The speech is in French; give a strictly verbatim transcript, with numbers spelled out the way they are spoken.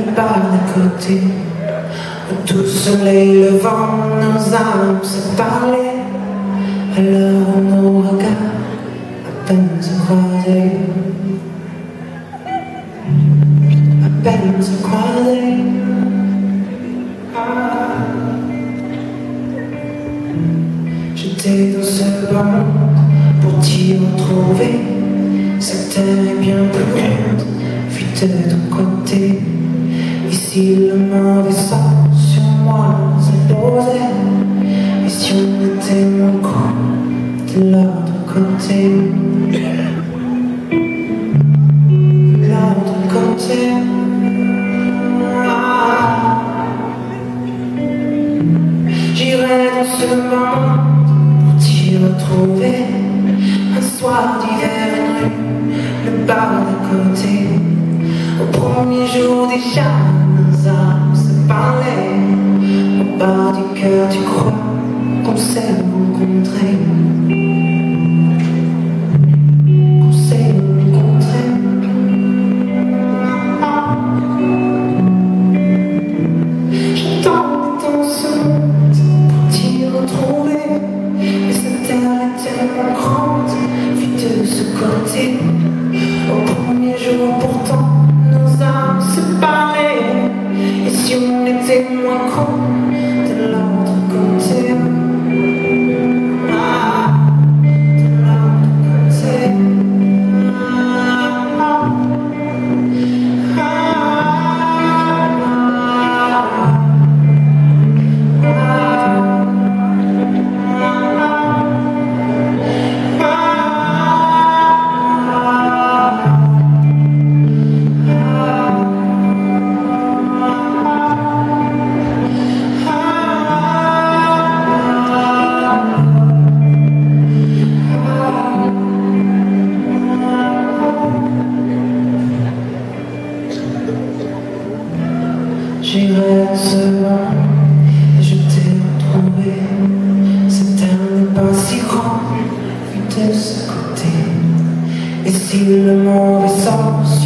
part d'à côté. Tout le soleil, le vent, nos âmes se parlaient. Alors nos regards à peine se croisaient. À peine se croisaient. Ah. J'étais dans ce monde pour t'y retrouver. Cette terre est bien plus grande, fuis de ton côté. Ici le mauvais sort sur moi s'imposait. Et si on était mon coup de l'autre côté, de l'autre côté, ah. J'irai dans ce monde pour t'y retrouver. Un soir d'hiver, une rue, le bar d'à côté. Au premier jour déjà, nos âmes se parlaient. Au bas du cœur, tu crois qu'on s'est rencontrés, qu'on s'est rencontrés. J'attendais dans ce monde pour t'y retrouver. Mais cette terre est tellement grande, vue de ce côté. Au premier jour pourtant, nos âmes se parlaient. Et si on était moins cons de l'autre côté, ah, de l'autre côté, ah, ah, j'irai ce monde et je t'ai retrouvé. Cette terre n'est pas si grande, vue de ce côté. Et si le mauvais sort